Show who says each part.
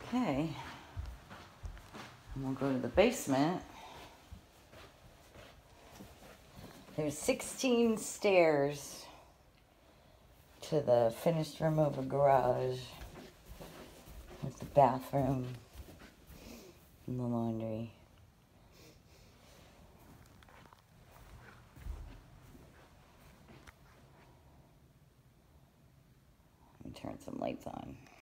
Speaker 1: Okay. And we'll go to the basement. There's 16 stairs to the finished room over garage with the bathroom and the laundry. Let me turn some lights on.